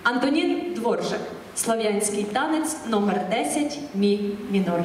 Антонін Дворжак. Слов'янський танець номер 10 «Мі мінор».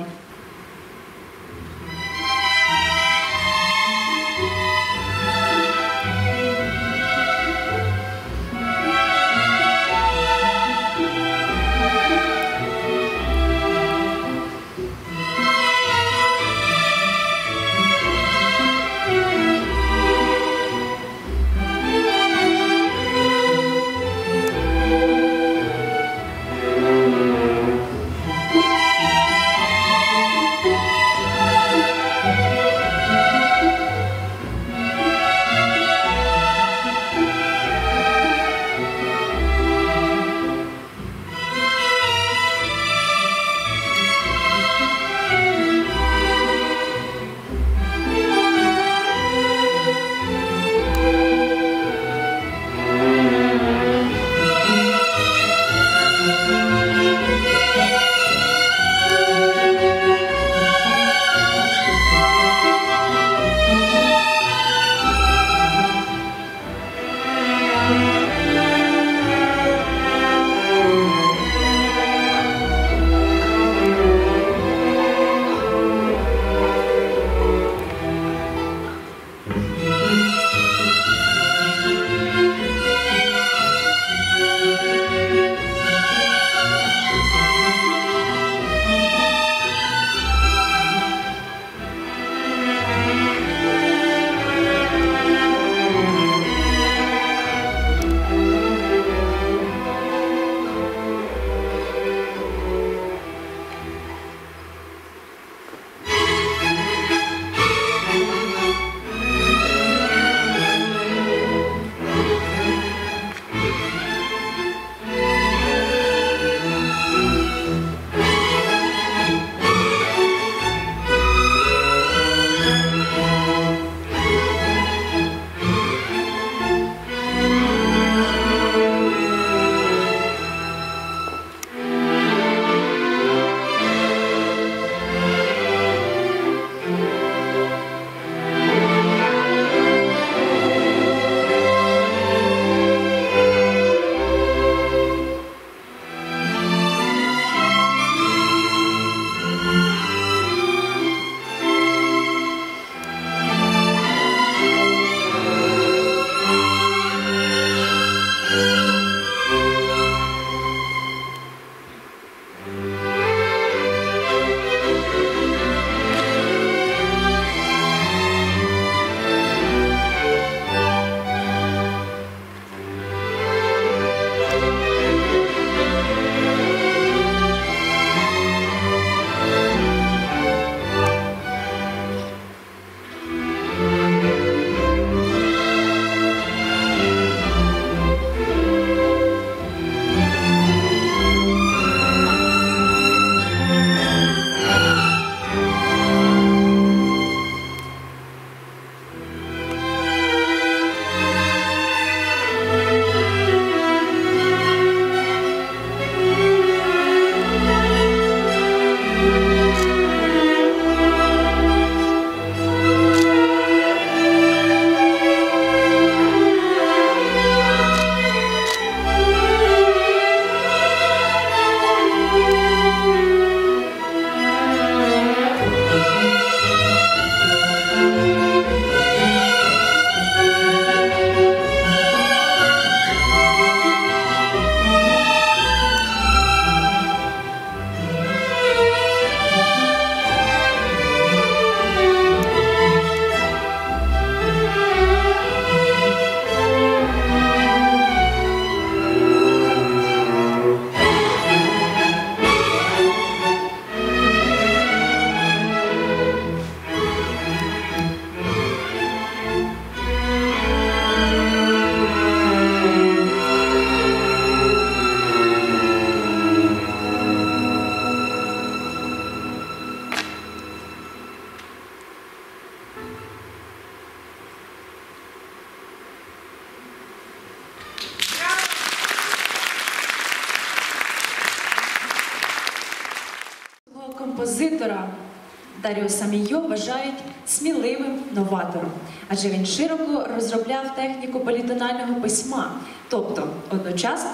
Композитора Даріуса Мійо вважають сміливим новатором, адже він широко розробляв техніку політонального письма, тобто одночасно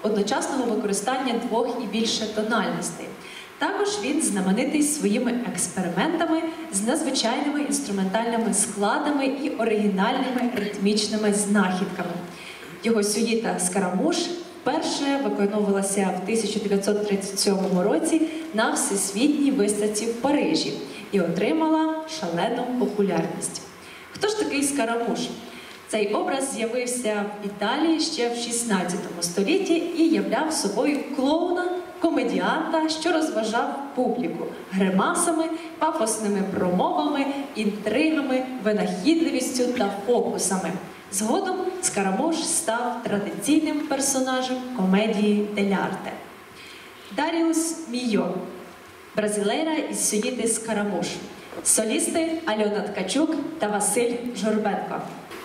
одночасного використання двох і більше тональностей. Також він знаменитий своїми експериментами з надзвичайними інструментальними складами і оригінальними ритмічними знахідками. Його сюїта «Скарамуш» вперше виконувалася в 1937 році на Всесвітній виставці в Парижі і отримала шалену популярність. Хто ж такий Скарамуш? Цей образ з'явився в Італії ще в 16 столітті і являв собою клоуна, комедіанта, що розважав публіку гримасами, пафосними промовами, інтригами, винахідливістю та фокусами. Згодом Скарамуш став традиційним персонажем комедії дель-арте. Даріус Мійо, бразилейра із сюїти «Скарамуш», солісти Альона Ткачук та Василь Журбенко.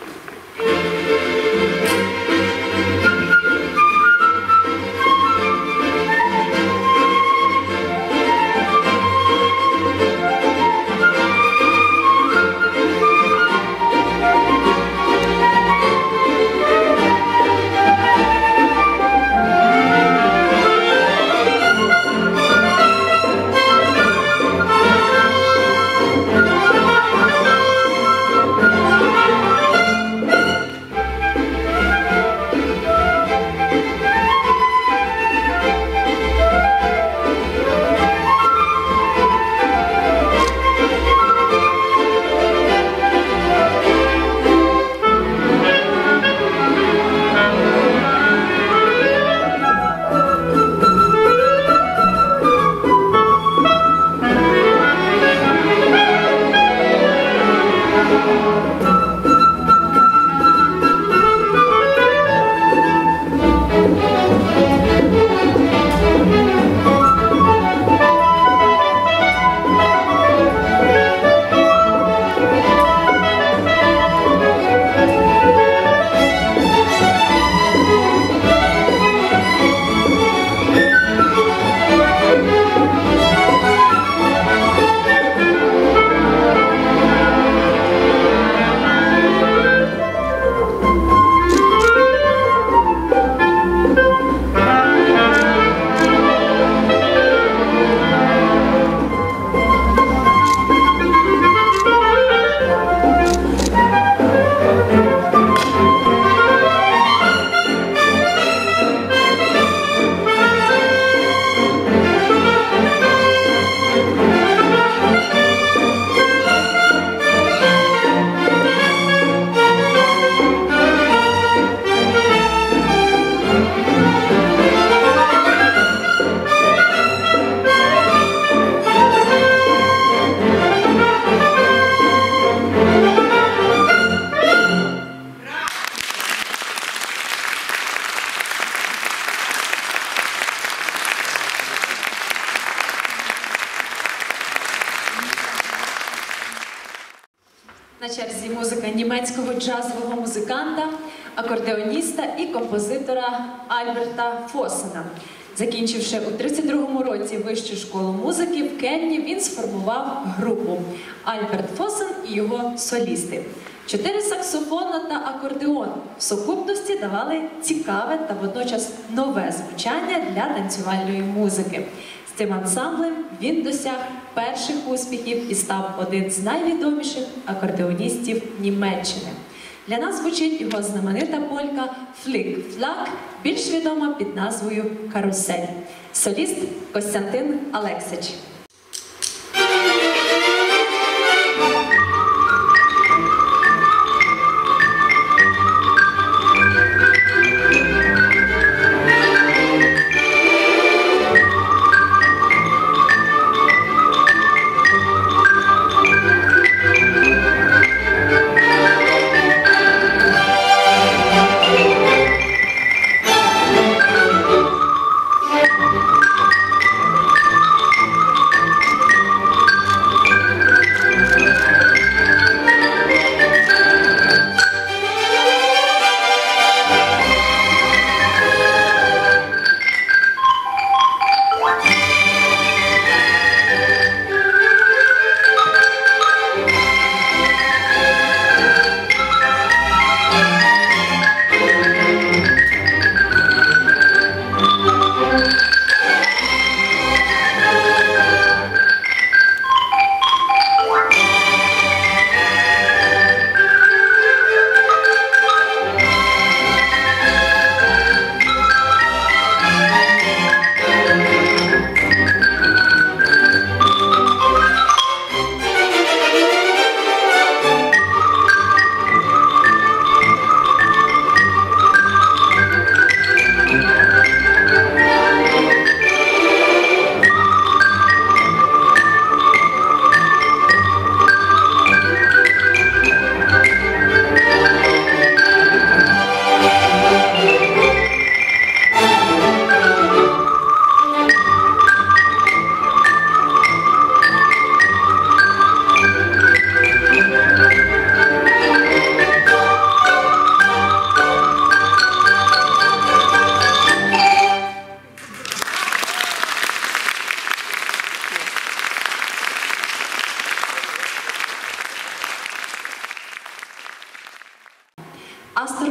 На черзі музика німецького джазового музиканта, акордеоніста і композитора Альберта Фосена. Закінчивши у 32-му році Вищу школу музики в Кельні, він сформував групу «Альберт Фосен і його солісти». 4 саксофона та акордеон в сукупності давали цікаве та водночас нове звучання для танцювальної музики. З цим ансамблем він досяг перших успіхів і став один з найвідоміших акордеоністів Німеччини. Для нас звучить його знаменита полька «Флік-флак», більш відома під назвою «Карусель». Соліст Костянтин Алексич.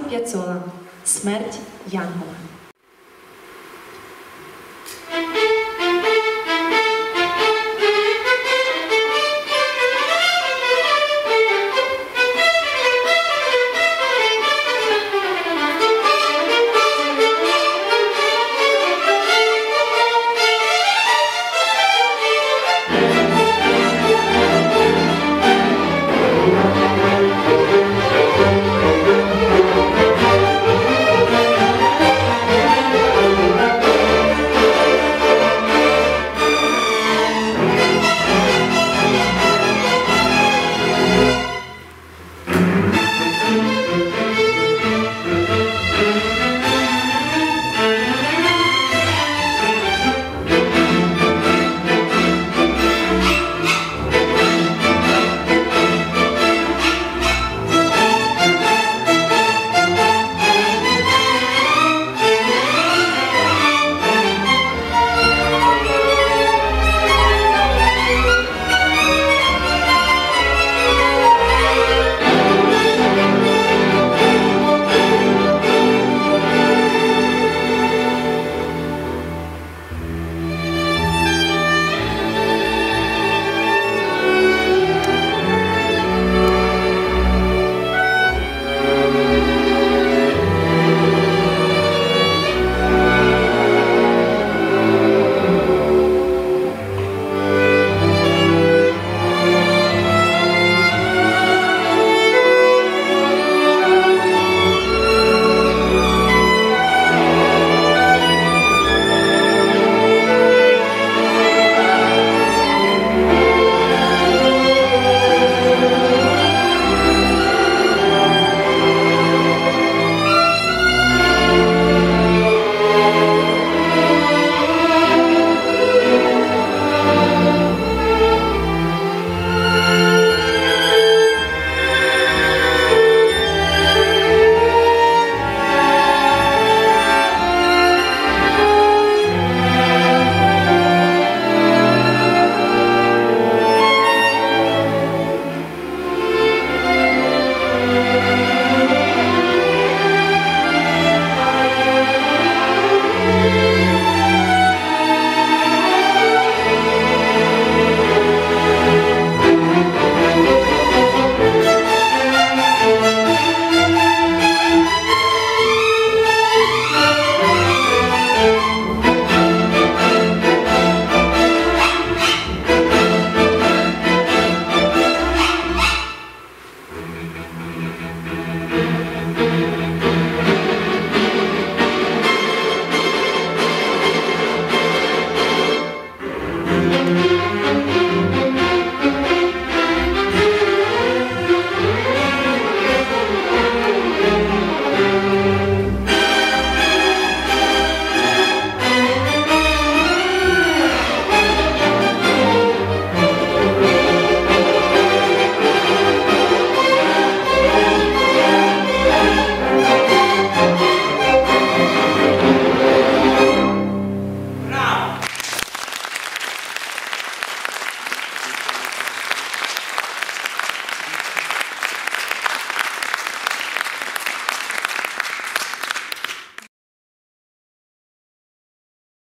П'яццола «Смерть Янгола».